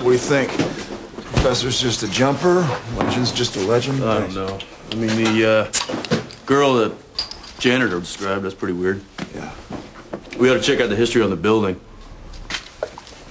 What do you think? Professor's just a jumper? Legend's just a legend? I don't know. I mean, the girl that janitor described, that's pretty weird. Yeah. We ought to check out the history on the building.